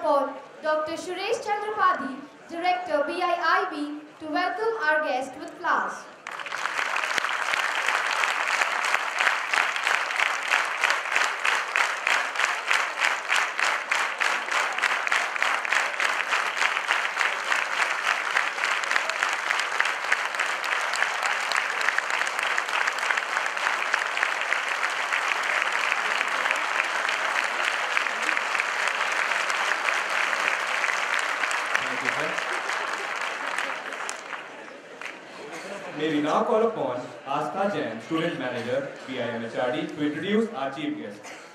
upon Dr. Suresh Chandrapadi, Director BIIB, to welcome our guest with flowers. May we now call upon Astha Jain, Student Manager, BIMHRD, to introduce our chief guest.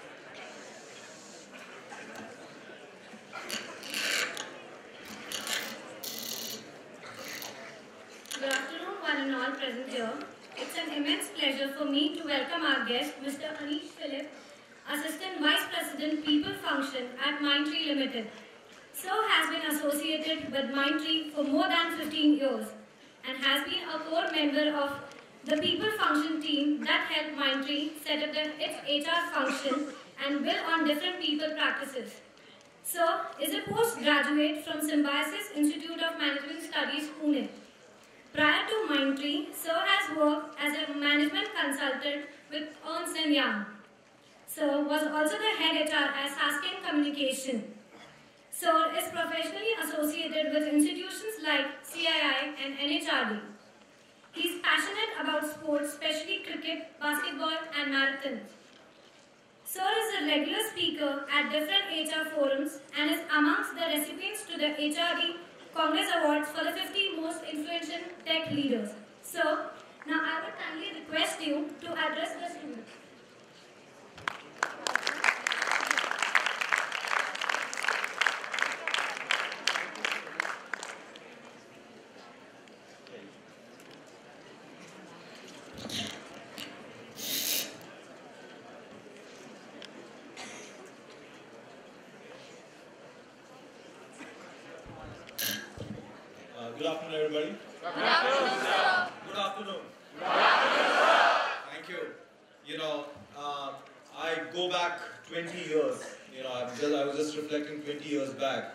Good afternoon, one and all present here. It's an immense pleasure for me to welcome our guest, Mr. Anish Philip, Assistant Vice President, People Function at Mindtree Limited. Sir has been associated with Mindtree for more than 15 years and has been a core member of the People Function team that helped Mindtree set up its HR function and build on different people practices. Sir is a postgraduate from Symbiosis Institute of Management Studies, Pune. Prior to Mindtree, Sir has worked as a management consultant with Ernst & Young. Sir was also the head HR at Sasken Communication. Sir is professionally associated with institutions like CII and NHRD. He is passionate about sports, especially cricket, basketball and marathons. Sir is a regular speaker at different HR forums and is amongst the recipients to the HRD Congress Awards for the 50 most influential tech leaders. So, now I would kindly request you to address the students. Good afternoon, everybody. Good afternoon, sir. Good afternoon. Good afternoon, sir. Thank you. You know, I go back 20 years. You know, I was just reflecting 20 years back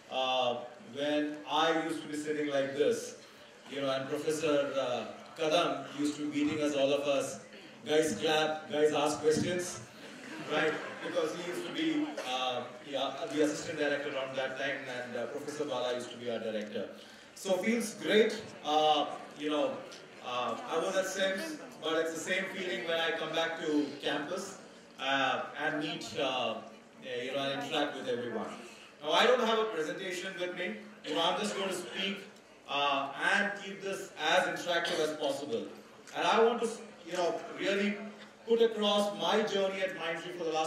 when I used to be sitting like this. You know, and Professor Kadam used to be beating us, all of us. Guys clap, guys ask questions, right? Because he used to be the assistant director around that time, and Professor Bala used to be our director. So it feels great. You know, I was at SIMS, but it's the same feeling when I come back to campus and meet, you know, and interact with everyone. Now, I don't have a presentation with me. You know, I'm just going to speak and keep this as interactive as possible. And I want to, you know, really put across my journey at Mindtree for the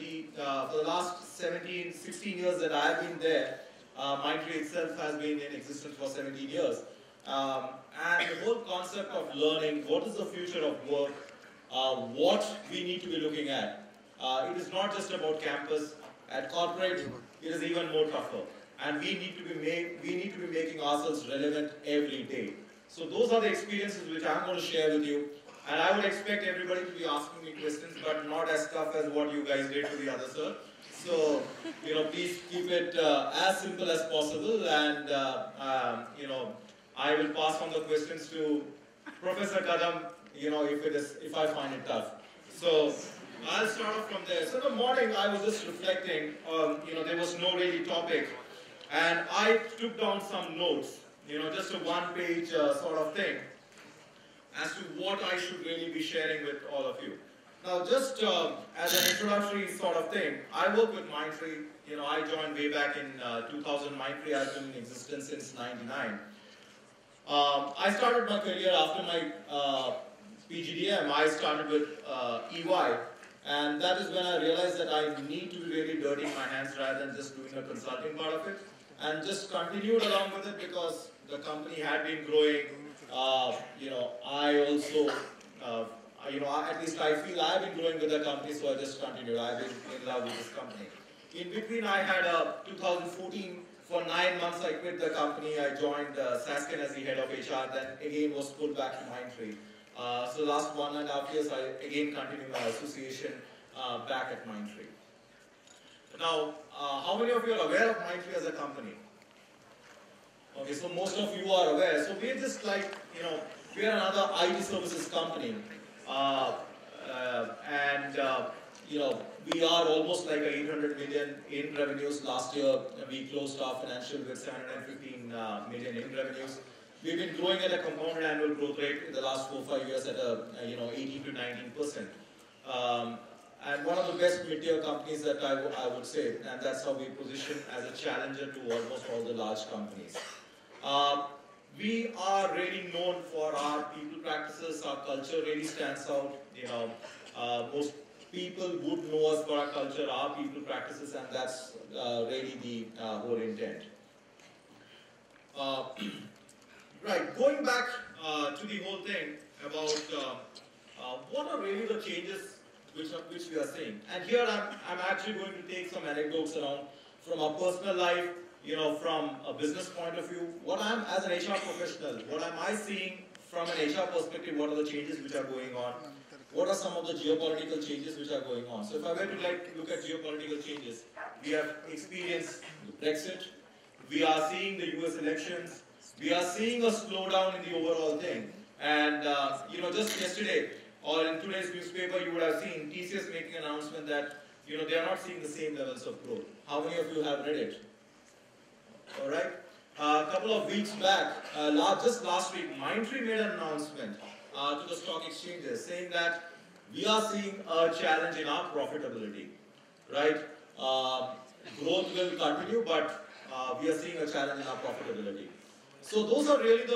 last 17, 16 years that I've been there. Mindtree itself has been in existence for 17 years. And the whole concept of learning, what is the future of work, what we need to be looking at. It is not just about campus. At corporate, it is even more tougher. And we need to be making ourselves relevant every day. So those are the experiences which I'm going to share with you. And I would expect everybody to be asking me questions, but not as tough as what you guys did to the other sir. So, you know, please keep it as simple as possible, and you know, I will pass on the questions to Professor Kadam, you know, if I find it tough. So I'll start off from there. So in the morning I was just reflecting, you know, there was no really topic, and I took down some notes, you know, just a one-page sort of thing as to what I should really be sharing with all of you. Now, just as an introductory sort of thing, I work with Mindtree. You know, I joined way back in 2000. Mindtree has been in existence since '99. I started my career after my PGDM. I started with EY, and that is when I realized that I need to be really dirtying my hands rather than just doing a consulting part of it, and just continued along with it because the company had been growing. You know, I also you know, at least I feel I've been growing with the company, so I just continued. I've been in love with this company. In between, I had 2014, for 9 months I quit the company. I joined Sasken as the head of HR, then again was pulled back to Mindtree. So the last 1.5 years, I again continued my association back at Mindtree. Now, how many of you are aware of Mindtree as a company? Okay, so most of you are aware. So we're just like, we're another IT services company. We are almost like 800 million in revenues. Last year, we closed our financial with 715 million in revenues. We've been growing at a compounded annual growth rate in the last 4-5 years at a 18 to 19%. And one of the best mid-tier companies that I would say, and that's how we position as a challenger to almost all the large companies. We are really known for our people practices. Our culture really stands out. Most people would know us for our culture, our people practices, and that's really the whole intent. Right, going back to the whole thing about what are really the changes which we are seeing. And here I'm actually going to take some anecdotes around from our personal life, from a business point of view. What I'm, as an HR professional, what am I seeing from an HR perspective? What are the changes which are going on? What are some of the geopolitical changes which are going on? So if I were to look at geopolitical changes, we have experienced Brexit. We are seeing the US elections. We are seeing a slowdown in the overall thing. And, just yesterday, or in today's newspaper, you would have seen TCS making an announcement that, they are not seeing the same levels of growth. How many of you have read it? All right. A couple of weeks back, just last week, Mindtree made an announcement to the stock exchanges saying that we are seeing a challenge in our profitability, right? Growth will continue, but we are seeing a challenge in our profitability. So those are really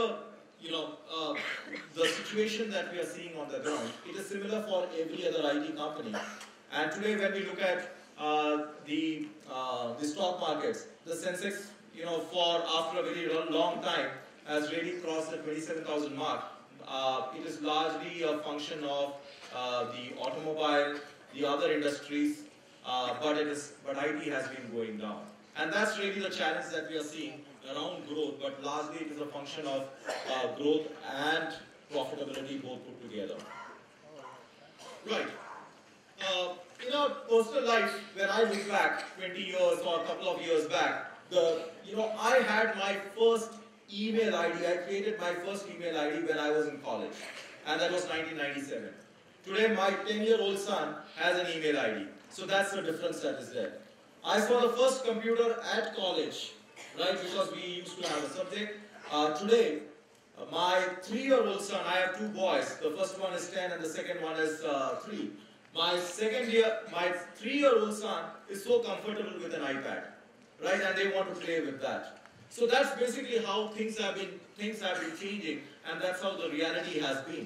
the situation that we are seeing on the ground. It is similar for every other IT company. And today, when we look at the stock markets, the Sensex, for after a very long time, has really crossed the 27,000 mark. It is largely a function of the automobile, the other industries, but IT has been going down. And that's really the challenge that we are seeing around growth, but largely it is a function of growth and profitability both put together. Right. In our personal life, when I look back 20 years or a couple of years back, I had my first email ID. I created my first email ID when I was in college, and that was 1997. Today, my 10-year-old son has an email ID. So that's the difference that is there. I saw the first computer at college, right, because we used to have a subject. Today, my 3-year-old son, I have 2 boys. The first one is 10 and the second one is 3. My 3-year-old son is so comfortable with an iPad, right, and they want to play with that. So that's basically how things have been changing, and that's how the reality has been.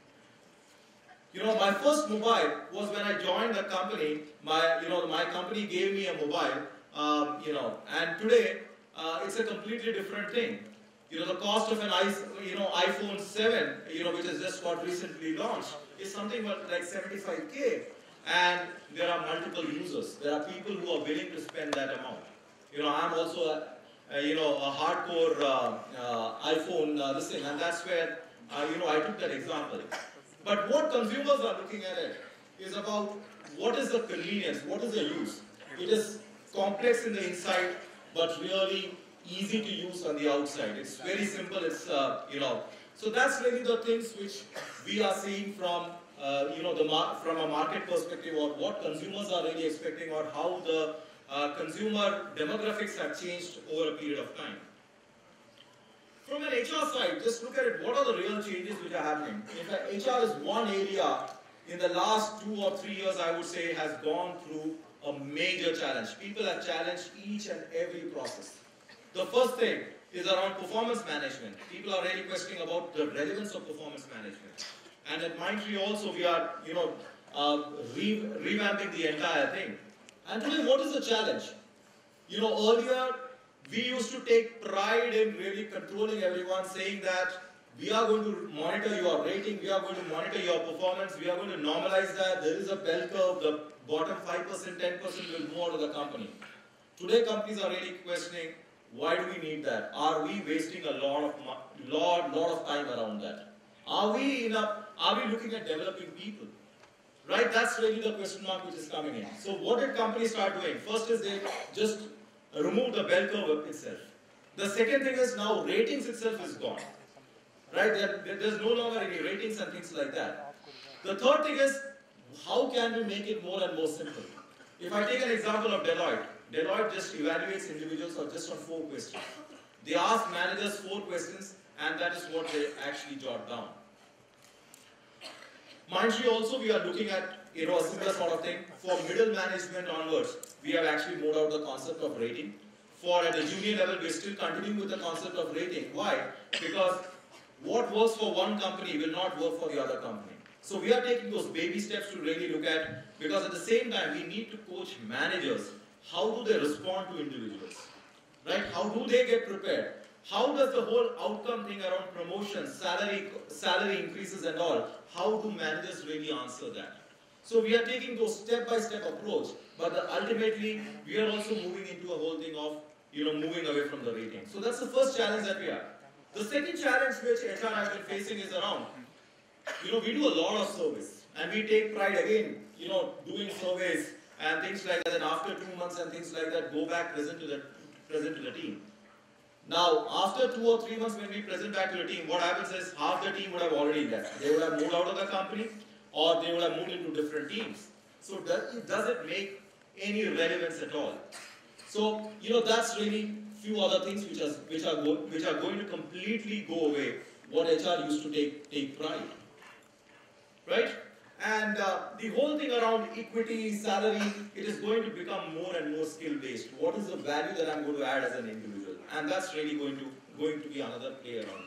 My first mobile was when I joined the company. My company gave me a mobile, and today it's a completely different thing. The cost of an iPhone 7, which has just got recently launched, is something like 75K, and there are multiple users. There are people who are willing to spend that amount. I'm also a hardcore iPhone this thing, and that's where I took that example. But what consumers are looking at it is about what is the convenience, what is the use. It is complex in the inside, but really easy to use on the outside. It's very simple. It's So that's really the things which we are seeing from from a market perspective, or what consumers are really expecting, or how the consumer demographics have changed over a period of time. From an HR side, just look at it. What are the real changes which are happening? In fact, HR is one area in the last 2 or 3 years, I would say, has gone through a major challenge. People have challenged each and every process. The first thing is around performance management. People are really questioning about the relevance of performance management. And at Mindtree also, we are, revamping the entire thing. And today, what is the challenge? Earlier, we used to take pride in really controlling everyone, saying that we are going to monitor your rating, we are going to monitor your performance, we are going to normalize that. There is a bell curve, the bottom 5%, 10% will move out of the company. Today, companies are really questioning, why do we need that? Are we wasting a lot of time around that? Are we looking at developing people? Right? That's really the question mark which is coming in. So what did companies start doing? First is they just remove the bell curve itself. The second thing is now ratings itself is gone. Right? There's no longer any ratings and things like that. The third thing is, how can we make it more and more simple? If I take an example of Deloitte, Deloitte just evaluates individuals just on 4 questions. They ask managers 4 questions, and that is what they actually jot down. Mindtree also, we are looking at a similar sort of thing. For middle management onwards, we have actually moved out the concept of rating. For at the junior level, we're still continuing with the concept of rating. Why? Because what works for one company will not work for the other company. So we are taking those baby steps to really look at, because at the same time, we need to coach managers. How do they respond to individuals? Right? How do they get prepared? How does the whole outcome thing around promotions, salary increases and all, how do managers really answer that? So we are taking those step-by-step approach, but ultimately, we are also moving into a whole thing of, moving away from the rating. So that's the first challenge that we have. The second challenge which HR has been facing is around, we do a lot of surveys, and we take pride again, doing surveys and things like that, and after 2 months and things like that, go back, present to the team. Now, after 2 or 3 months when we present back to the team, what happens is half the team would have already left. They would have moved out of the company, or they would have moved into different teams. So does it make any relevance at all? So, that's really few other things which are going to completely go away, what HR used to take pride. Right? And the whole thing around equity, salary, it is going to become more and more skill-based. What is the value that I'm going to add as an individual? And that's really going to be another play around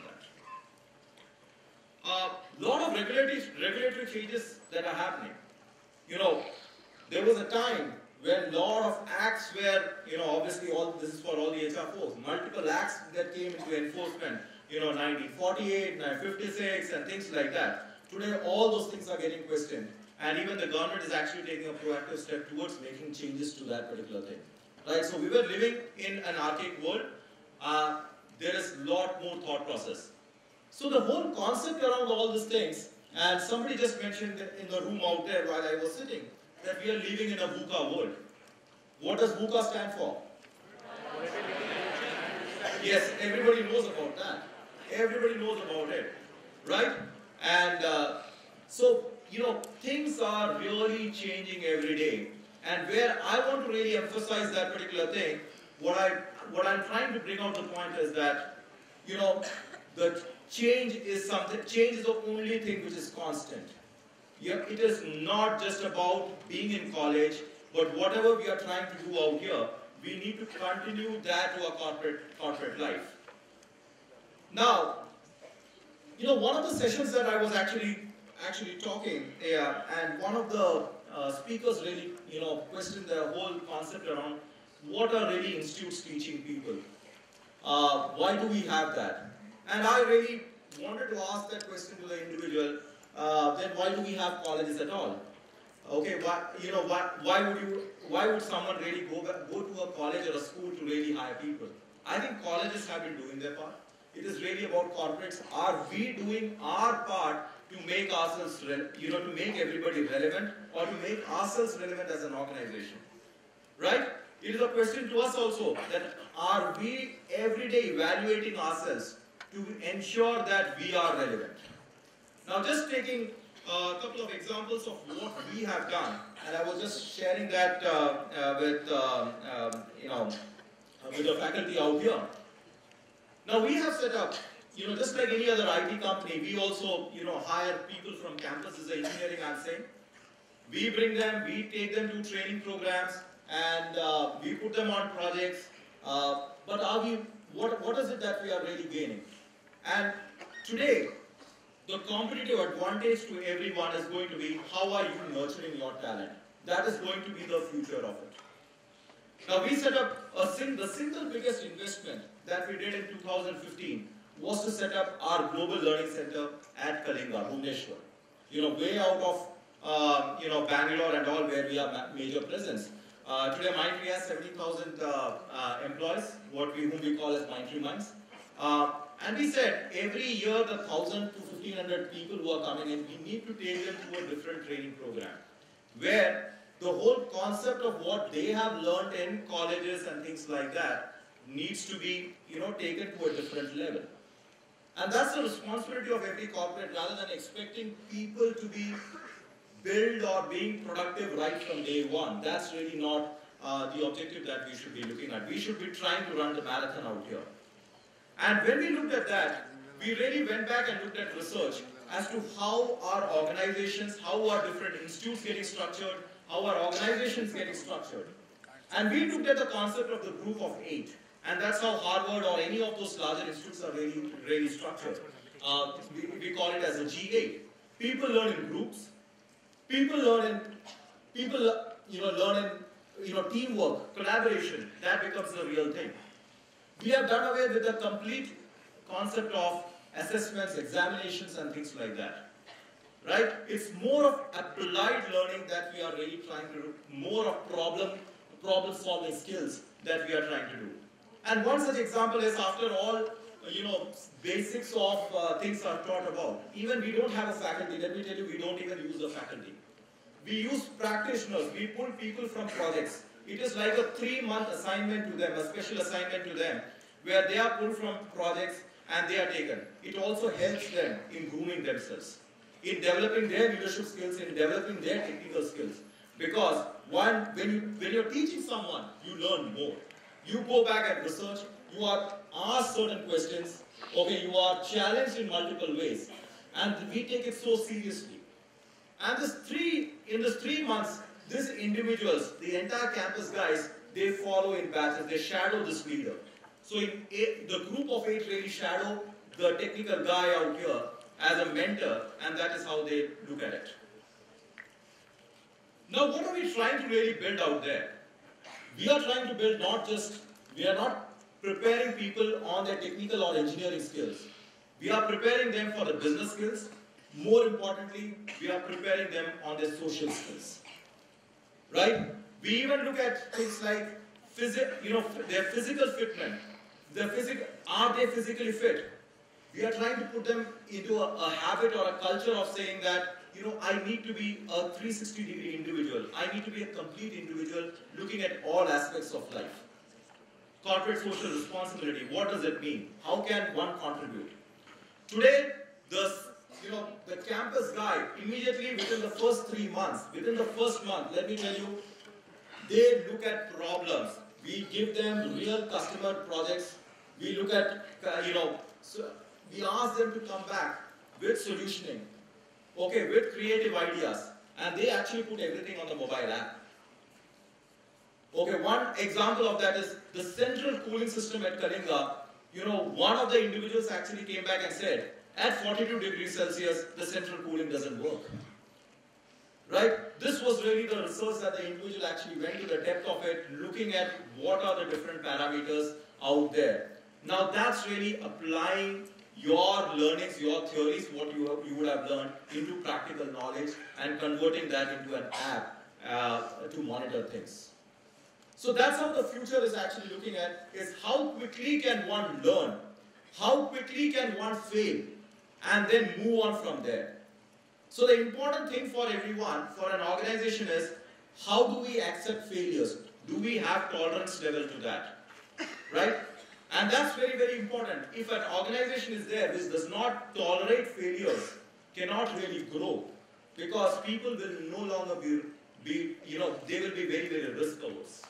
that. Lot of regulatory changes that are happening. There was a time when a lot of acts were, obviously this is for all the HR folks, multiple acts that came into enforcement, 1948, 1956, and things like that. Today, all those things are getting questioned, and even the government is actually taking a proactive step towards making changes to that particular thing. Right? So we were living in an archaic world. There is a lot more thought process. So the whole concept around all these things, and somebody just mentioned in the room out there while I was sitting, that we are living in a VUCA world. What does VUCA stand for? Yes, everybody knows about that. Everybody knows about it. Right? And so, things are really changing every day. And where I want to really emphasize that particular thing, what I'm trying to bring out the point is that, the change is the only thing which is constant. It is not just about being in college, but whatever we are trying to do out here, we need to continue that to our corporate life. Now, one of the sessions that I was actually talking, and one of the speakers really, questioned the whole concept around what are really institutes teaching people? Why do we have that? And I really wanted to ask that question to the individual. Then why do we have colleges at all? Okay, why would someone really go to a college or a school to really hire people? I think colleges have been doing their part. It is really about corporates. Are we doing our part to make ourselves, to make everybody relevant, or to make ourselves relevant as an organization? Right? It is a question to us also, that are we every day evaluating ourselves to ensure that we are relevant? Now, just taking a couple of examples of what we have done, and I was just sharing that with the faculty out here. Now, we have set up, just like any other IT company, we also, hire people from campuses, engineering, I'm saying. We bring them, we take them to training programs, and we put them on projects. But what is it that we are really gaining? And today, the competitive advantage to everyone is going to be how are you nurturing your talent. That is going to be the future of it. Now, we set up the single biggest investment that we did in 2015 was to set up our Global Learning Center at Kalinga, Bhubaneswar. Way out of Bangalore and all, where we have major presence. Today, Mindtree has 70,000 employees, whom we call as Mindtree Minds. And we said every year the 1,000 to 1,500 people who are coming in, we need to take them to a different training program. where the whole concept of what they have learned in colleges and things like that needs to be, taken to a different level. And that's the responsibility of every corporate, rather than expecting people to be build or being productive right from day one. That's really not the objective that we should be looking at. We should be trying to run the marathon out here. And when we looked at that, we really went back and looked at research as to how our organizations, how our different institutes getting structured, how our organizations getting structured. And we looked at the concept of the group of 8. And that's how Harvard or any of those larger institutes are really structured. We call it as a G8. People learn in groups. People learn in teamwork, collaboration. That becomes the real thing. We have done away with the complete concept of assessments, examinations, and things like that. Right? It's more of applied learning that we are really trying to do, more of problem-solving skills that we are trying to do. And one such example is, after all, basics of things are taught about. Even we don't have a faculty. Let me tell you, we don't even use a faculty. We use practitioners. We pull people from projects. It is like a 3-month assignment to them, a special assignment to them, where they are pulled from projects and they are taken. It also helps them in grooming themselves, in developing their leadership skills, in developing their technical skills. Because when you're teaching someone, you learn more. You go back and research, you are asked certain questions, okay, you are challenged in multiple ways, and we take it so seriously. And in this 3 months, these individuals, the entire campus guys, they follow in batches, they shadow this leader. So the group of 8 really shadow the technical guy out here as a mentor, and that is how they look at it. Now, what are we trying to really build out there? We are trying to build we are not preparing people on their technical or engineering skills. We are preparing them for the business skills. More importantly, we are preparing them on their social skills. Right? We even look at things like their physical fitment. Are they physically fit? We are trying to put them into a habit or a culture of saying that, I need to be a 360-degree individual. I need to be a complete individual looking at all aspects of life. Corporate social responsibility, what does it mean? How can one contribute? Today, the campus guy, immediately within the first 3 months, within the first month, let me tell you, they look at problems. We give them real customer projects. We look at, we ask them to come back with solutioning. Okay, with creative ideas, and they actually put everything on the mobile app. Okay, one example of that is the central cooling system at Kalinga. One of the individuals actually came back and said, at 42 degrees Celsius, the central cooling doesn't work. Right? This was really the research that the individual actually went to the depth of it, looking at what are the different parameters out there. Now that's really applying your learnings, your theories, what you would have learned into practical knowledge and converting that into an app to monitor things. So that's how the future is actually looking at, is how quickly can one learn, how quickly can one fail, and then move on from there. So the important thing for everyone, for an organization is, how do we accept failures? Do we have tolerance level to that? Right? And that's very, very important. If an organization is there which does not tolerate failures, cannot really grow, because people will no longer they will be very, very risk averse.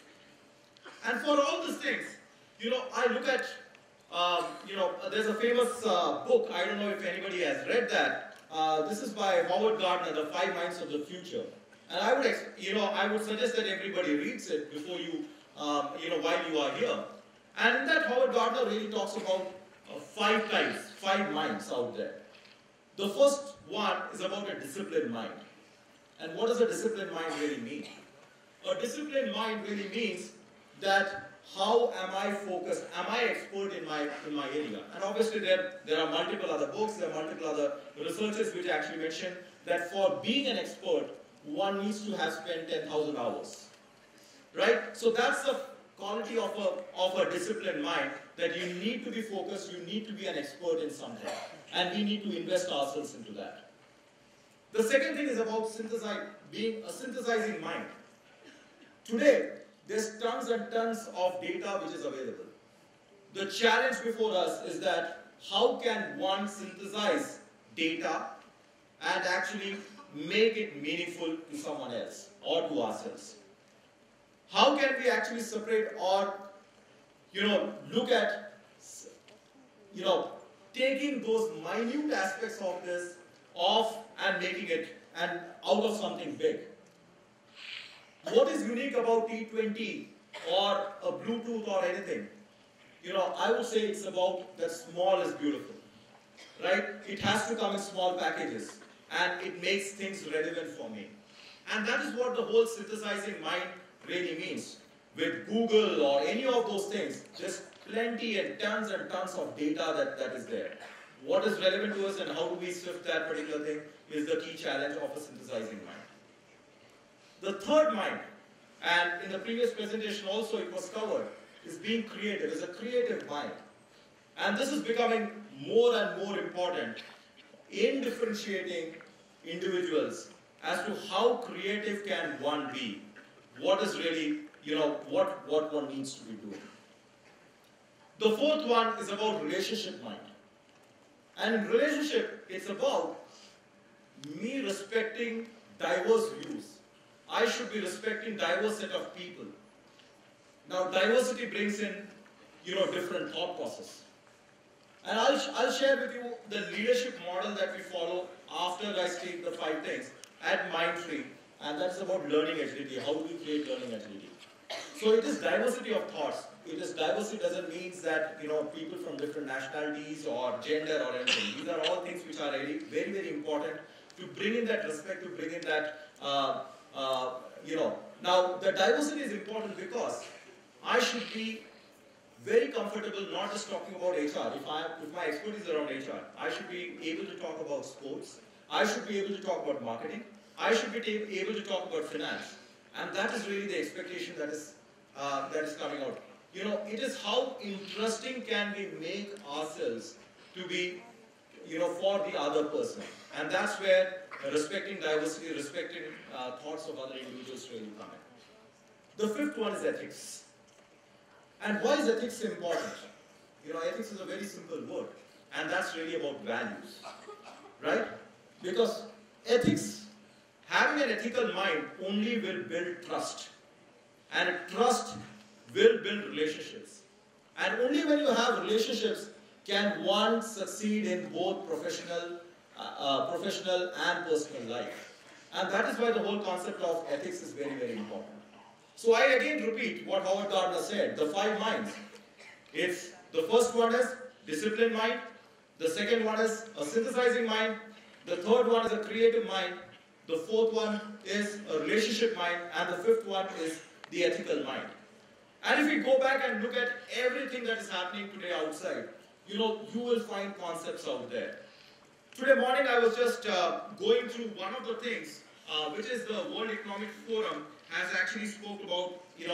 And for all these things, I look at, there's a famous book, I don't know if anybody has read that. This is by Howard Gardner, The 5 Minds of the Future. And I would suggest that everybody reads it before while you are here. And in that, Howard Gardner really talks about 5 types, 5 minds out there. The first one is about a disciplined mind. And what does a disciplined mind really mean? A disciplined mind really means that how am I focused? Am I expert in my area? And obviously there are multiple other books, there are multiple other researchers which actually mention that for being an expert, one needs to have spent 10,000 hours. Right? So that's the quality of a disciplined mind, that you need to be focused, you need to be an expert in something. And we need to invest ourselves into that. The second thing is about being a synthesizing mind. Today, there's tons and tons of data which is available. The challenge before us is that how can one synthesize data and actually make it meaningful to someone else or to ourselves? How can we actually separate or, look at, taking those minute aspects of this off and making it and out of something big? What is unique about T20 or a Bluetooth or anything? I would say it's about that small is beautiful, right? It has to come in small packages and it makes things relevant for me. And that is what the whole synthesizing mind really means. With Google or any of those things, just plenty and tons of data that is there. What is relevant to us and how do we sift that particular thing is the key challenge of a synthesizing mind. The third mind, and in the previous presentation also it was covered, is being creative, is a creative mind. And this is becoming more and more important in differentiating individuals as to how creative can one be. What is really, what one needs to be doing. The fourth one is about relationship mind. And in relationship, it's about me respecting diverse views. I should be respecting diverse set of people. Now, diversity brings in, different thought process. And I'll share with you the leadership model that we follow after I state the 5 things at Mindtree. And that's about learning agility. How do we create learning agility? So it is diversity of thoughts. It is diversity doesn't mean that, people from different nationalities or gender or anything. These are all things which are really very, very important to bring in that respect, to bring in that, Now, the diversity is important because I should be very comfortable not just talking about HR. If my expertise is around HR, I should be able to talk about sports. I should be able to talk about marketing. I should be able to talk about finance. And that is really the expectation that is coming out. It is how interesting can we make ourselves to be, for the other person. And that's where respecting diversity, respecting thoughts of other individuals really come in. The fifth one is ethics. And why is ethics important? Ethics is a very simple word. And that's really about values. Right? Because ethics, having an ethical mind only will build trust. And trust will build relationships. And only when you have relationships can one succeed in both professional and personal life. And that is why the whole concept of ethics is very, very important. So I again repeat what Howard Gardner said, the 5 minds. The first one is disciplined mind, the second one is a synthesizing mind, the third one is a creative mind, the fourth one is a relationship mind, and the fifth one is the ethical mind. And if we go back and look at everything that is happening today outside, you will find concepts out there. Today morning I was just going through one of the things, which is the World Economic Forum has actually spoke about,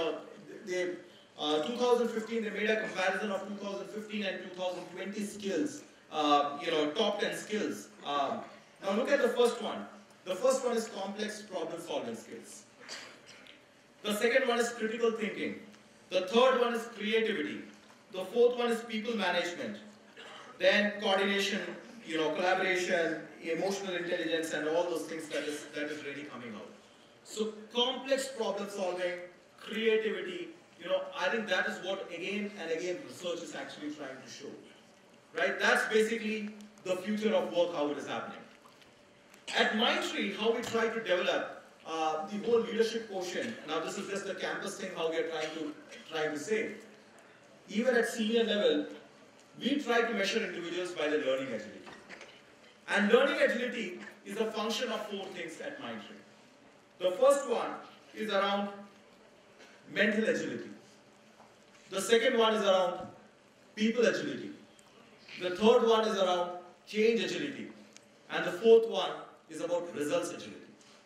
2015 they made a comparison of 2015 and 2020 skills, top 10 skills. Now look at the first one. The first one is complex problem solving skills. The second one is critical thinking. The third one is creativity. The fourth one is people management. Then coordination, collaboration, emotional intelligence, and all those things that is really coming out. So complex problem solving, creativity, I think that is what again and again research is actually trying to show. Right? That's basically the future of work, how it is happening. At Mindtree, how we try to develop the whole leadership quotient. Now this is just the campus thing, how we are trying to say. Even at senior level, we try to measure individuals by the learning agility. And learning agility is a function of 4 things at Mindtree. The first one is around mental agility. The second one is around people agility. The third one is around change agility. And the fourth one is about results agility.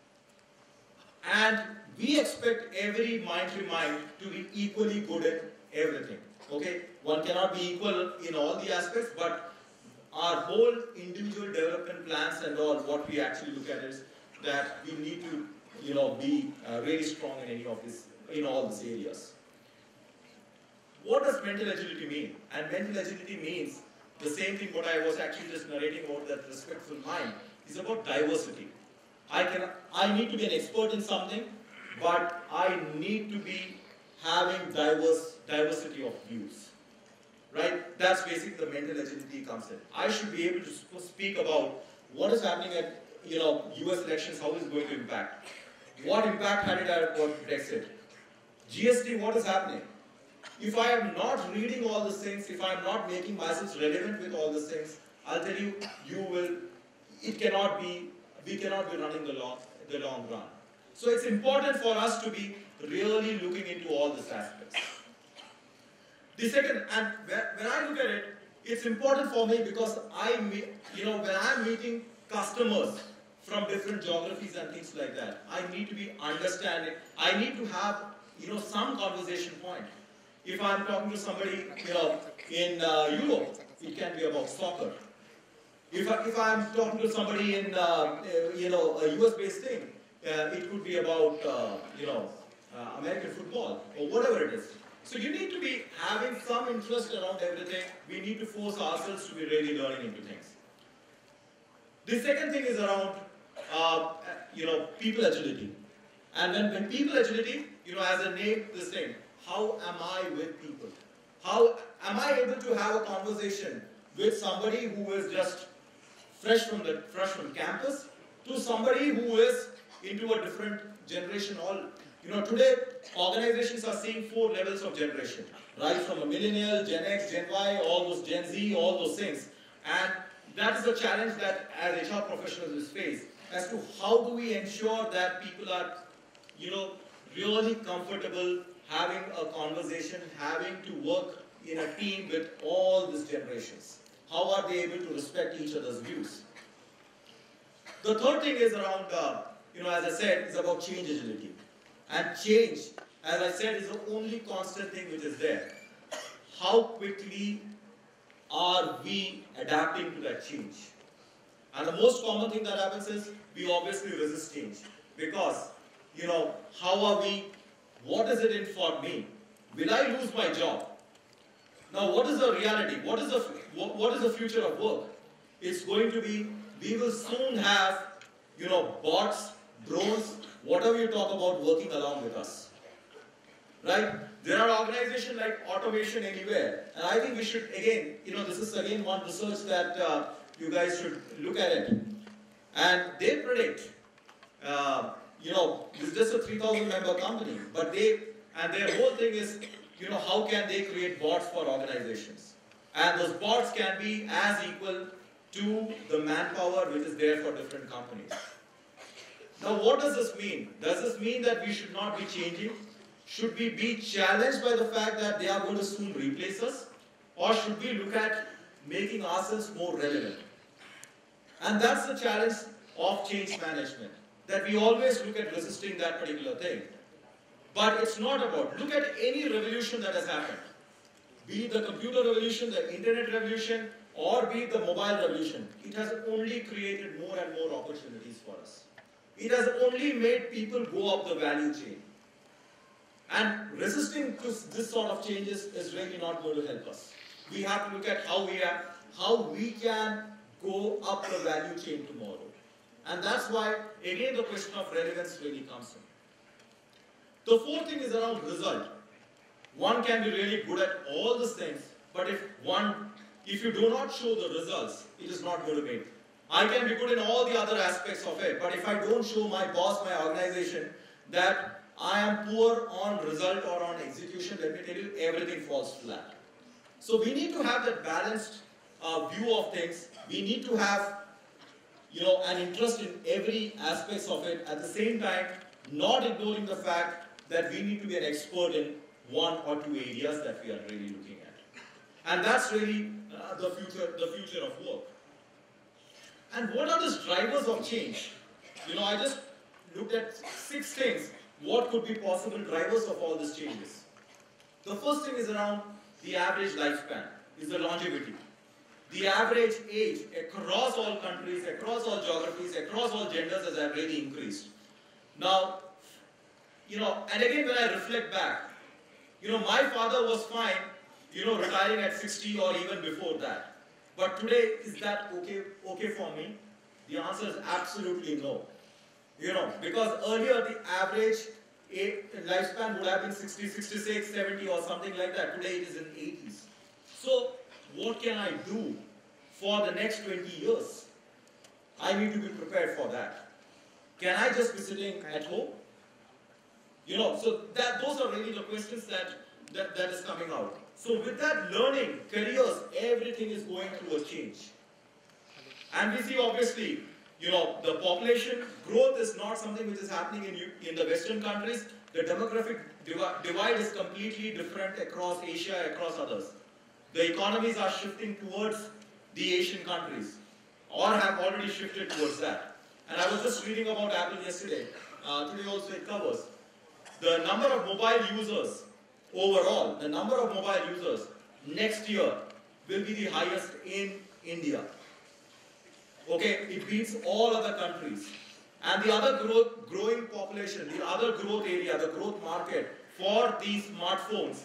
And we expect every Mindtree mind to be equally good at everything. Okay? One cannot be equal in all the aspects, but our whole individual development plans and all, what we actually look at is that we need to, be really strong in any of this, in all these areas. What does mental agility mean? And mental agility means the same thing what I was actually just narrating about, that respectful mind is about diversity. I need to be an expert in something, but I need to be having diversity of views. Right? That's basically the mental agility comes in. I should be able to speak about what is happening at US elections, how is it going to impact? What impact had it had on Brexit? GST, what is happening? If I am not reading all these things, if I am not making myself relevant with all these things, I'll tell you, we cannot be running the long run. So it's important for us to be really looking into all these aspects. The second, and when I look at it, it's important for me because when I'm meeting customers from different geographies and things like that, I need to be understanding. I need to have some conversation point. If I'm talking to somebody in Europe, it can be about soccer. If I'm talking to somebody in a US-based thing, it could be about American football or whatever it is. So you need to be having some interest around everything. We need to force ourselves to be really learning into things. The second thing is around people agility. And when people agility, as a name, this thing, how am I with people? How am I able to have a conversation with somebody who is just fresh from campus to somebody who is into a different generation? Today organizations are seeing 4 levels of generation, right? From a millennial, Gen X, Gen Y, all those Gen Z, all those things. And that is a challenge that as HR professionals face as to how do we ensure that people are, really comfortable having a conversation, having to work in a team with all these generations. How are they able to respect each other's views? The third thing is around, as I said, is about change agility. And change, as I said, is the only constant thing which is there. How quickly are we adapting to that change? And the most common thing that happens is we obviously resist change. Because, how are we, what is it in for me? Will I lose my job? Now, what is the reality? What is the future of work? It's going to be, we will soon have, bots, drones, whatever you talk about working along with us. Right? There are organizations like Automation Anywhere. And I think we should, again, this is again one research that you guys should look at it. And they predict, this is just a 3,000 member company, but their whole thing is, how can they create bots for organizations? And those bots can be as equal to the manpower which is there for different companies. Now, what does this mean? Does this mean that we should not be changing? Should we be challenged by the fact that they are going to soon replace us? Or should we look at making ourselves more relevant? And that's the challenge of change management, that we always look at resisting that particular thing. But it's not about, look at any revolution that has happened. Be it the computer revolution, the internet revolution, or be it the mobile revolution. It has only created more and more opportunities for us. It has only made people go up the value chain. And resisting to this sort of changes is really not going to help us. We have to look at how we can go up the value chain tomorrow. And that's why, again, the question of relevance really comes in. The fourth thing is around result. One can be really good at all these things, but if you do not show the results, it is not going to make. I can be good in all the other aspects of it, but if I don't show my boss, my organization, that I am poor on result or on execution, let me tell you, everything falls flat. So we need to have that balanced view of things. We need to have, an interest in every aspect of it. At the same time, not ignoring the fact that we need to be an expert in 1 or 2 areas that we are really looking at. And that's really the future of work. And what are these drivers of change? I just looked at 6 things. What could be possible drivers of all these changes? The first thing is around the average lifespan, is the longevity. the average age across all countries, across all geographies, across all genders has really increased. Now, and again when I reflect back, my father was fine, retiring at 60 or even before that. But today, is that okay for me? The answer is absolutely no. Because earlier the average lifespan would have been 60, 66, 70 or something like that. Today it is in 80s. So what can I do for the next 20 years? I need to be prepared for that. Can I just be sitting at home? So those are really the questions that is coming out. So with that, learning, careers, everything is going through a change. And we see obviously, the population growth is not something which is happening in the Western countries. The demographic divide is completely different across Asia, across others. The economies are shifting towards the Asian countries, or have already shifted towards that. And I was just reading about Apple yesterday. Today also it covers. The number of mobile users overall, the number of mobile users next year will be the highest in India. Okay, it beats all other countries. And the other growing population, the other growth area, the growth market for these smartphones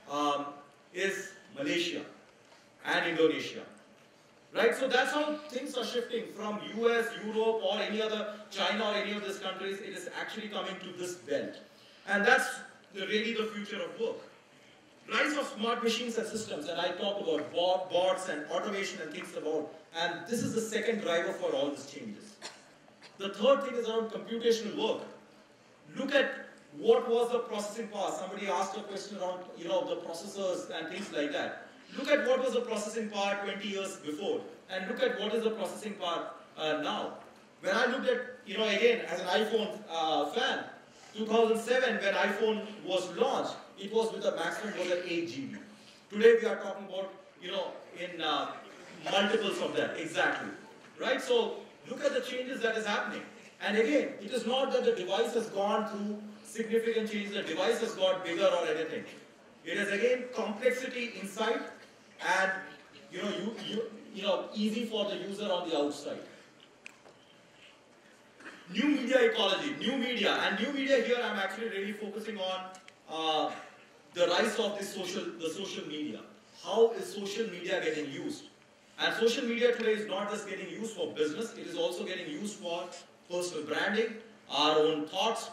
is Malaysia and Indonesia. Right, so that's how things are shifting from US, Europe or any other, China or any of these countries. It is actually coming to this belt. And that's really the future of work. Rise of smart machines and systems, and I talked about bots and automation and things about, and this is the second driver for all these changes. The third thing is around computational work. Look at what was the processing power. Somebody asked a question around, the processors and things like that. Look at what was the processing power 20 years before, and look at what is the processing power now. When I looked at, again, as an iPhone fan, 2007, when iPhone was launched, it was with a maximum was at 8 GB. Today we are talking about, in multiples of that, exactly. Right? So look at the changes that is happening. And again, it is not that the device has gone through significant changes, the device has got bigger or anything. It is again complexity inside and easy for the user on the outside. New media ecology, new media, and new media here I'm actually really focusing on the rise of the social media. How is social media getting used? And social media today is not just getting used for business, it is also getting used for personal branding, our own thoughts,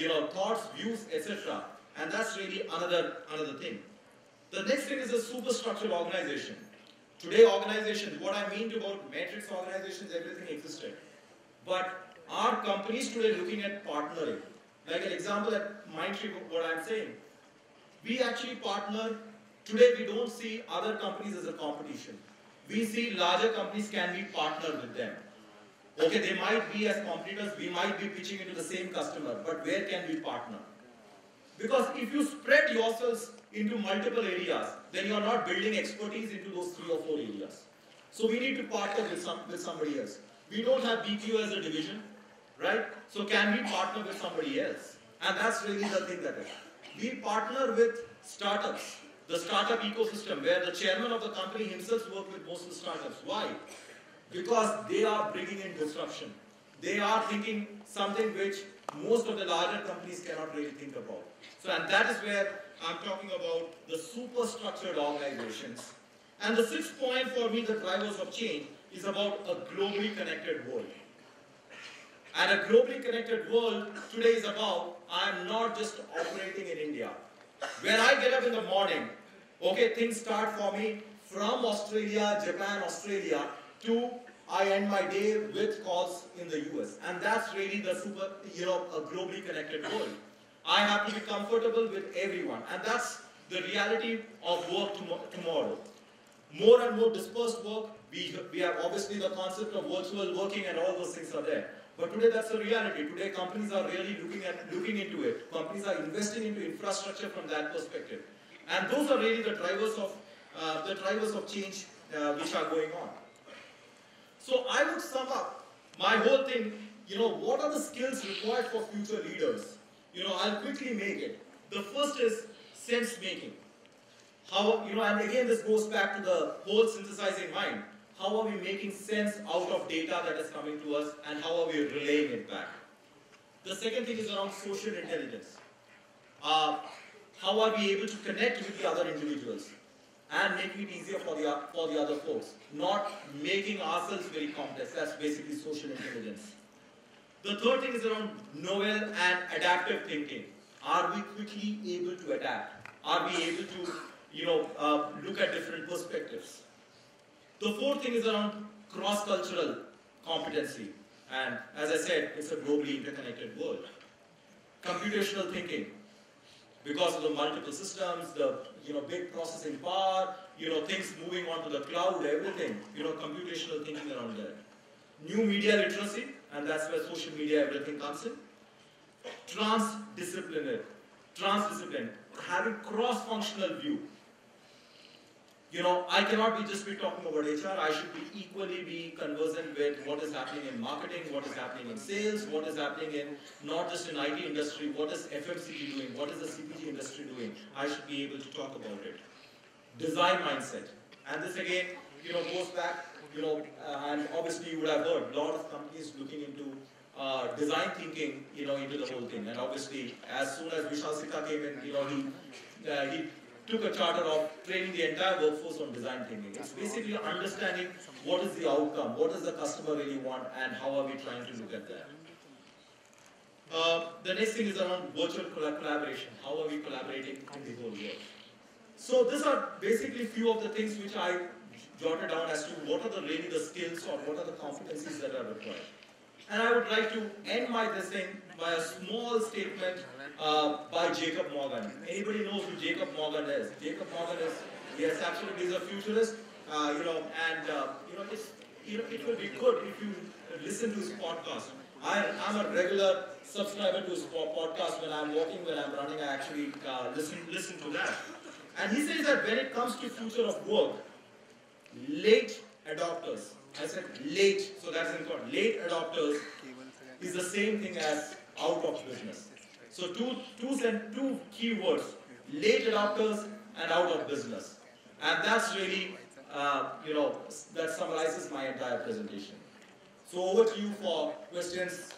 views, etc. And that's really another thing. The next thing is a superstructured organization. Today organizations, what I mean about matrix organizations, everything existed. But are companies today looking at partnering? Like an example at Mindtree, what I'm saying. We actually partner. Today we don't see other companies as a competition. We see larger companies, can we partner with them? Okay, they might be as competitors, we might be pitching into the same customer, but where can we partner? Because if you spread yourselves into multiple areas, then you are not building expertise into those 3 or 4 areas. So we need to partner with somebody else. We don't have BPO as a division, right? So can we partner with somebody else? And that's really the thing that is. We partner with startups, the startup ecosystem, where the chairman of the company himself works with most of the startups. Why? Because they are bringing in disruption. They are thinking something which most of the larger companies cannot really think about. So, and that is where I'm talking about the superstructured organizations. And the 6th point for me, the drivers of change, is about a globally connected world. And a globally connected world today is about, I'm not just operating in India. When I get up in the morning, okay, things start for me from Australia, Japan, Australia, to I end my day with calls in the US. And that's really the a globally connected world. I have to be comfortable with everyone. And that's the reality of work tomorrow. More and more dispersed work. We have obviously the concept of virtual working and all those things are there. But today that's a reality. Today companies are really looking into it. Companies are investing into infrastructure from that perspective. And those are really the drivers of change which are going on. So I would sum up my whole thing, what are the skills required for future leaders? I'll quickly make it. The first is sense making. How, and again this goes back to the whole synthesizing mind. how are we making sense out of data that is coming to us, and how are we relaying it back. The second thing is around social intelligence. How are we able to connect with the other individuals and making it easier for the other folks, not making ourselves very complex. That's basically social intelligence. The third thing is around novel and adaptive thinking. Are we quickly able to adapt? Are we able to, look at different perspectives? The fourth thing is around cross-cultural competency. And as I said, it's a globally interconnected world. Computational thinking. Because of the multiple systems, the big processing power, things moving onto the cloud, everything, computational thinking around that. New media literacy, and that's where social media, everything comes in. Transdiscipline, having cross-functional view. I cannot just be talking about HR, I should be equally be conversant with what is happening in marketing, what is happening in sales, what is happening in, not just in IT industry, what is FMCG doing, what is the CPG industry doing. I should be able to talk about it. Design mindset. And this again, goes back, and obviously you would have heard, a lot of companies looking into design thinking, into the whole thing. And obviously, as soon as Vishal Sikka came in, he took a charter of training the entire workforce on design thinking. It's basically understanding what is the outcome, what does the customer really want, and how are we trying to look at that. The next thing is around virtual collaboration. How are we collaborating in the whole world? So these are basically few of the things which I jotted down as to what are really the skills or what are the competencies that are required. And I would like to end my this thing by a small statement by Jacob Morgan. Anybody knows who Jacob Morgan is? Jacob Morgan is, yes, absolutely, he's a futurist. It will be good if you listen to his podcast. I'm a regular subscriber to his podcast. When I'm walking, when I'm running, I actually listen to that. And he says that when it comes to future of work, late adopters, I said late, so that's important. Late adopters is the same thing as out of business. So two key words, late adopters and out of business. And that's really, that summarizes my entire presentation. So over to you for questions.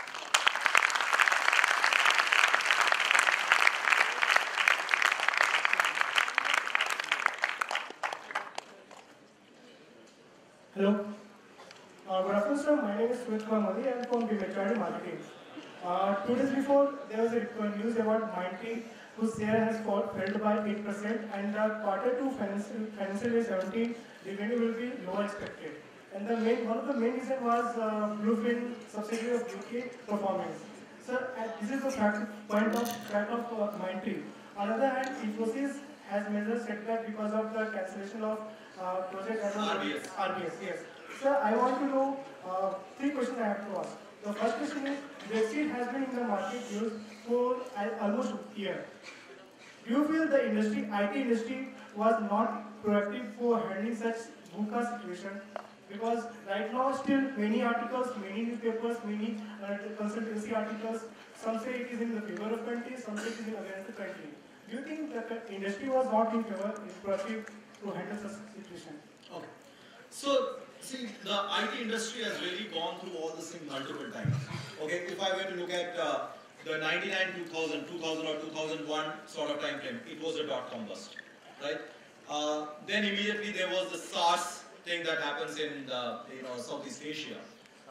Hello. Good afternoon, sir. My name is Sumit Modi. I am from BIMHRD Marketing. 2 days before, there was a news about Mindtree, whose share has fell by 8%, and the Q2 financial year 17 revenue will be lower expected. And one of the main reasons was Bluefin subsidiary of UK performance. Sir, this is the point of Mindtree. On the other hand, Infosys has major setback because of the cancellation of project RBS. Yes. Sir, I want to know 3 questions I have to ask. The first question is, Brexit has been in the market used for almost a year. Do you feel the IT industry was not proactive for handling such VUCA situation? Because right now still many articles, many newspapers, many consultancy articles, some say it is in the favor of country, some say it is against the country. Do you think that the industry was not in favor, proactive to handle such situation? Okay. So, see, the IT industry has really gone through all this thing multiple times. Okay, if I were to look at the 99, 2000, 2000 or 2001 sort of time frame, it was a dot-com bust, right? Then immediately there was the SaaS thing that happens in Southeast Asia.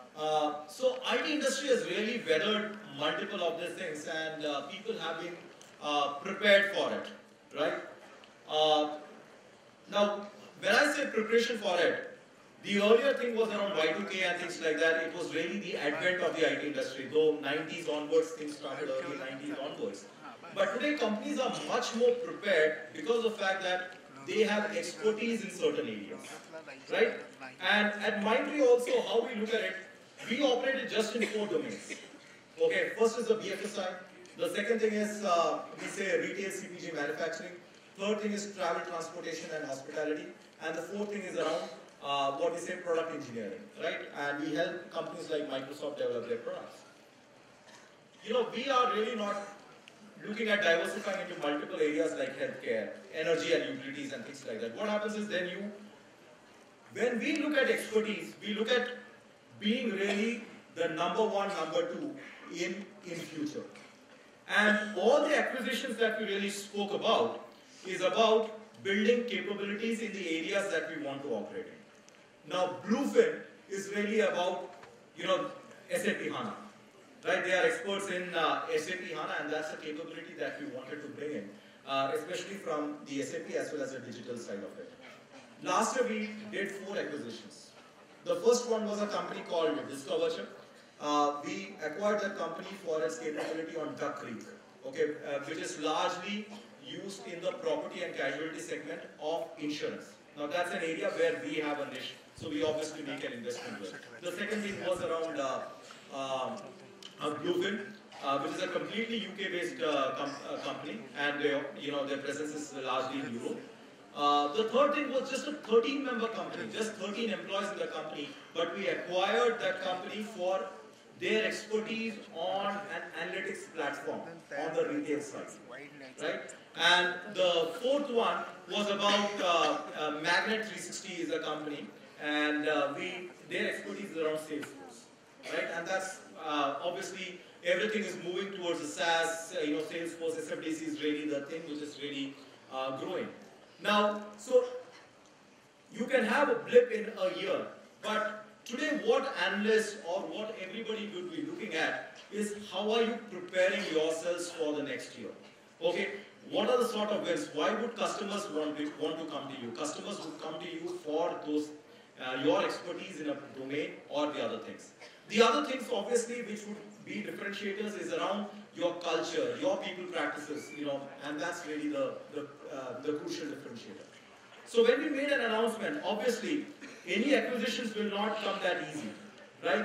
So IT industry has really weathered multiple of these things, and people have been prepared for it, right? Now, when I say preparation for it, the earlier thing was around Y2K and things like that. It was really the advent of the IT industry, though 90s onwards, things started early 90s onwards. But today companies are much more prepared because of the fact that they have expertise in certain areas, right? And at Mindtree also, how we look at it, we operated just in 4 domains. Okay, first is the BFSI. The second thing is, we say retail, CPG, manufacturing. Third thing is travel, transportation and hospitality. And the fourth thing is around what we say product engineering, right? And we help companies like Microsoft develop their products. We are really not looking at diversifying into multiple areas like healthcare, energy and utilities and things like that. What happens is then when we look at expertise, we look at being really the number one, number two in future. And all the acquisitions that we really spoke about is about building capabilities in the areas that we want to operate in. Now, Bluefin is really about, SAP HANA. Right? They are experts in SAP HANA, and that's a capability that we wanted to bring in, especially from the SAP as well as the digital side of it. Last year, we did 4 acquisitions. The first one was a company called Discoverture. We acquired that company for its capability on Duck Creek, okay, which is largely used in the property and casualty segment of insurance. Now, that's an area where we have a niche, so we obviously make an investment with. The second thing was around Bluefin, which is a completely UK-based company, and their presence is largely in Europe. The third thing was just a 13-member company, just 13 employees in the company, but we acquired that company for their expertise on an analytics platform on the retail side, right? And the fourth one was about Magnet 360 is a company, and their expertise is around Salesforce, right? And that's obviously everything is moving towards the SaaS. Salesforce SFDC is really the thing which is really growing. Now, so you can have a blip in a year, but today what analysts or what everybody would be looking at is how are you preparing yourselves for the next year? Okay, what are the sort of wins? Why would customers want to come to you? Customers would come to you for those your expertise in a domain or the other things. The other things, obviously, which would be differentiators is around your culture, your people practices, and that's really the crucial differentiator. So when we made an announcement, obviously, any acquisitions will not come that easy, right?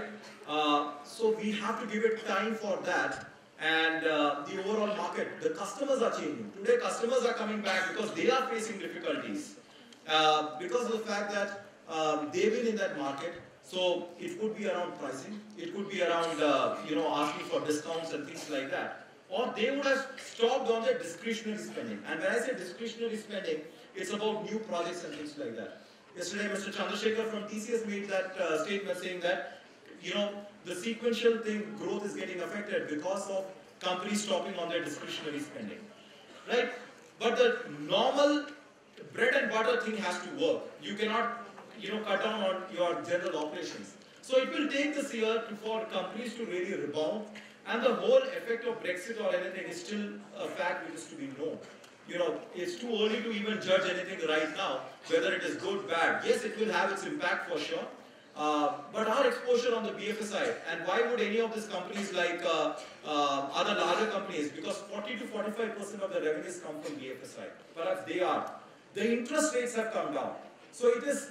So we have to give it time for that, and the overall market, the customers are changing. Today, customers are coming back because they are facing difficulties because of the fact that they've been in that market. So it could be around pricing, it could be around asking for discounts and things like that. Or they would have stopped on their discretionary spending. And when I say discretionary spending, it's about new projects and things like that. Yesterday, Mr. Chandrasekhar from TCS made that statement saying that, the sequential thing, growth is getting affected because of companies stopping on their discretionary spending, right? But the normal bread and butter thing has to work. You cannot cut down on your general operations. So it will take this year for companies to really rebound, and the whole effect of Brexit or anything is still a fact which is to be known. It's too early to even judge anything right now, whether it is good, bad. Yes, it will have its impact for sure, but our exposure on the BFSI, and why would any of these companies like other larger companies, because 40 to 45% of the revenues come from BFSI, perhaps they are. The interest rates have come down. So it is,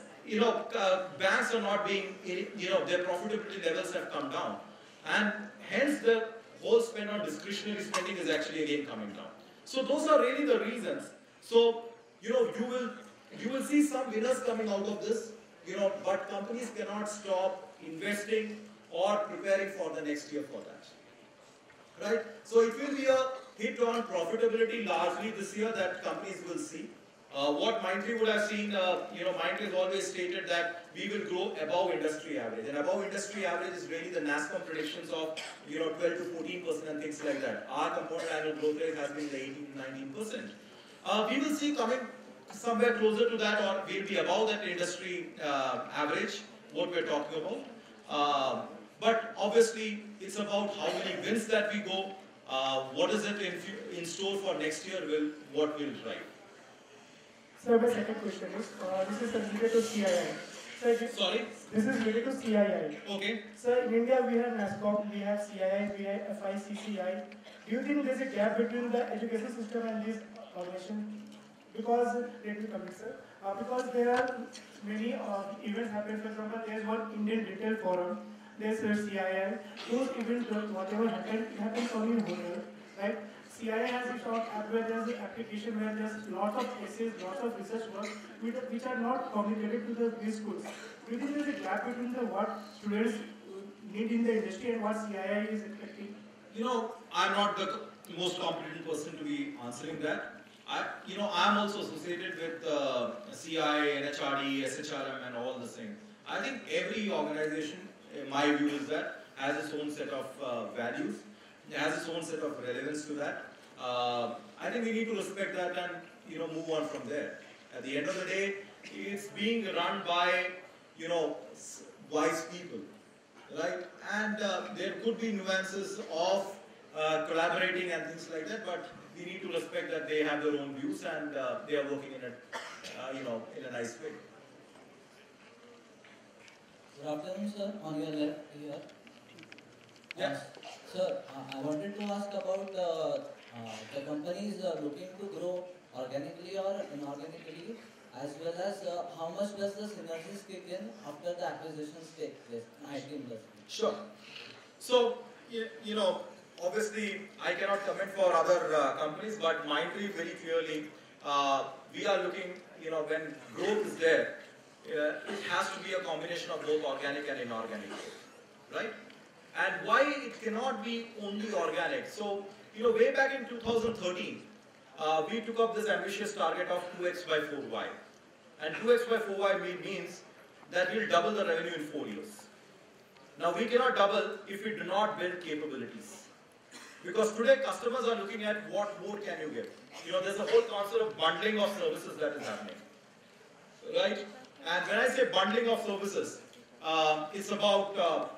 banks are not being, their profitability levels have come down. And hence the whole spend on discretionary spending is actually again coming down. So those are really the reasons. So, you will see some winners coming out of this, but companies cannot stop investing or preparing for the next year for that. Right? So it will be a hit on profitability largely this year that companies will see. What Mindtree would have seen, Mindtree has always stated that we will grow above industry average. And above industry average is really the NASSCOM predictions of 12 to 14% and things like that. Our compound annual growth rate has been 18 to 19%. We will see coming somewhere closer to that, or we'll be above that industry average, what we're talking about. But obviously, it's about how many wins that we go, what is it in store for next year, what will drive. So my second question is, this is related to CII. Sorry? This is related to CII. Okay. So in India we have NASSCOM, we have CII, we have FICCI. Do you think there is a gap between the education system and these organizations? Because, because there are many events happening. For example, there is one Indian Retail Forum, there is CII. Those events, whatever happens only in hotel, right? CII has its own app where there is an application where there is lots of essays, lots of research work which are not communicated to these schools. Do you think there is a gap between what students need in the industry and what CII is expecting? I'm not the most competent person to be answering that. I'm also associated with CI, NHRD, SHRM, and all this thing. I think every organization, my view is that, has its own set of values, it has its own set of relevance to that. I think we need to respect that and move on from there. At the end of the day, it's being run by wise people, right? And there could be nuances of collaborating and things like that, but we need to respect that they have their own views and they are working in a in a nice way. Good afternoon, sir. On your left here. Yes. Sir, I wanted to ask about the companies looking to grow organically or inorganically, as well as how much does the synergies kick in after the acquisitions take place in IT industry? Sure. So, obviously, I cannot comment for other companies, but Mindtree very clearly, we are looking, when growth is there, it has to be a combination of both organic and inorganic growth, right? And why it cannot be only organic? So, way back in 2013, we took up this ambitious target of 2x by 4y. And 2x by 4y means that we'll double the revenue in 4 years. Now, we cannot double if we do not build capabilities. Because today, customers are looking at what more can you give. There's a whole concept of bundling of services that is happening, right? And when I say bundling of services, it's about,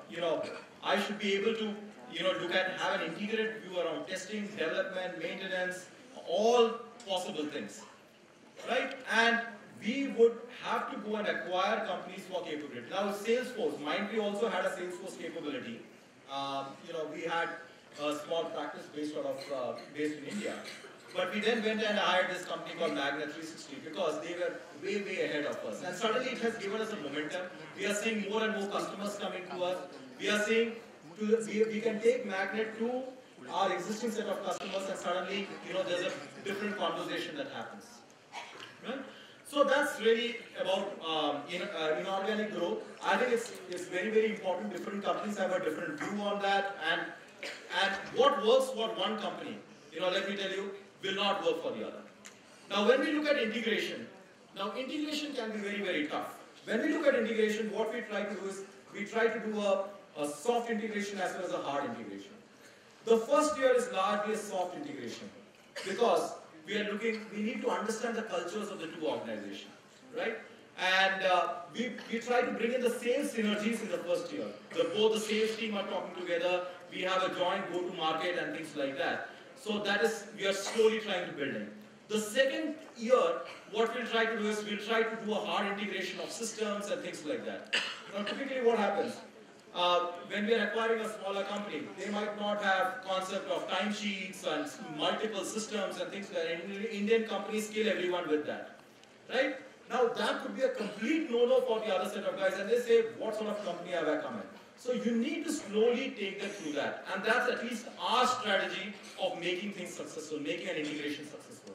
I should be able to, look at, have an integrated view around testing, development, maintenance, all possible things, right? And we would have to go and acquire companies for capability. Now, Salesforce, Mindtree also had a Salesforce capability. We had a small practice based in India. But we then went and hired this company called Magnet 360 because they were way, way ahead of us. And suddenly it has given us a momentum. We are seeing more and more customers coming to us. We are seeing we can take Magnet to our existing set of customers and suddenly, there's a different conversation that happens. Right? So that's really about inorganic growth. I think it's very, very important. Different companies have a different view on that. And what works for one company, let me tell you, will not work for the other. Now, when we look at integration, integration can be very, very tough. When we look at integration, what we try to do is, we try to do a soft integration as well as a hard integration. The first year is largely a soft integration because we need to understand the cultures of the two organizations, right? And we try to bring in the sales synergies in the first year. Both the sales team are talking together, we have a joint go-to-market and things like that. So we are slowly trying to build in. The second year, what we'll try to do is, we'll try to do a hard integration of systems and things like that. Now, typically what happens, when we are acquiring a smaller company, they might not have concept of timesheets and multiple systems and things like that. Indian companies kill everyone with that, right? Now, that could be a complete no-no for the other set of guys, and they say, what sort of company have I come in? So you need to slowly take them through that. And that's at least our strategy of making things successful, making an integration successful.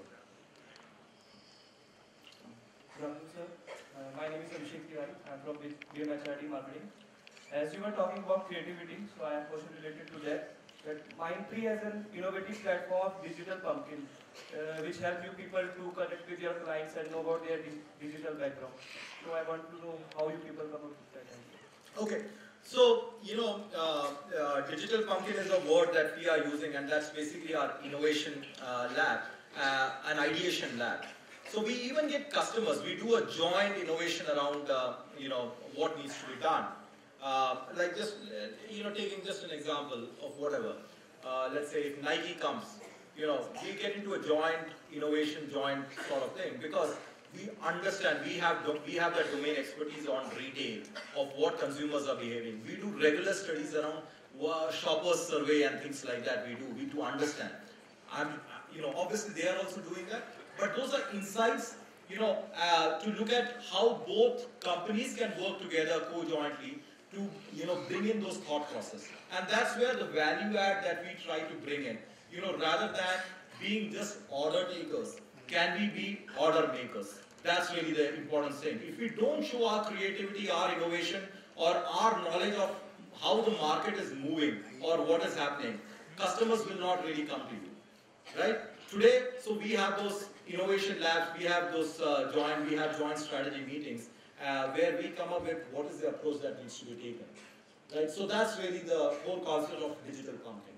Good afternoon, sir. My name is Anish. I'm from BIMHRD Marketing. As you were talking about creativity, so I have a question related to that. That Mindtree has an innovative platform of digital pumpkin, which helps you people to connect with your clients and know about their digital background. So I want to know how you people come up with that idea. Okay. So, digital pumpkin is a word that we are using, and that's basically our innovation lab, an ideation lab. So we even get customers, we do a joint innovation around, what needs to be done. Like just, taking just an example of whatever. Let's say if Nike comes, we get into a joint innovation, joint sort of thing, because we understand, we have that domain expertise on retail, of what consumers are behaving. We do regular studies around shoppers survey and things like that we do understand. Obviously they are also doing that, but those are insights, to look at how both companies can work together co-jointly to, bring in those thought processes. And that's where the value add that we try to bring in, rather than being just order takers, can we be order makers? That's really the important thing. If we don't show our creativity, our innovation, or our knowledge of how the market is moving or what is happening, customers will not really come to you, right? Today, so we have those innovation labs, we have those joint strategy meetings where we come up with what is the approach that needs to be taken. Right? So that's really the whole concept of digital content.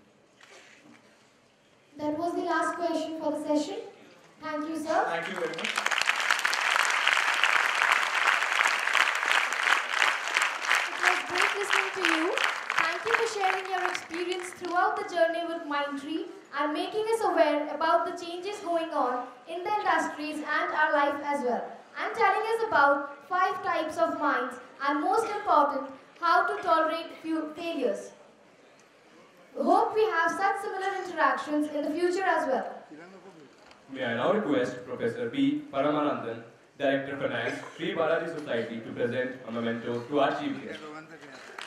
That was the last question for the session. Thank you, sir. Thank you very much. It was great listening to you. Thank you for sharing your experience throughout the journey with Mindtree and making us aware about the changes going on in the industries and our life as well. And telling us about 5 types of minds and most important, how to tolerate failures. Hope we have such similar interactions in the future as well. May I now request Professor B. Paramanandan, Director Finance, Sri Balaji Society, to present a memento to our chief guest.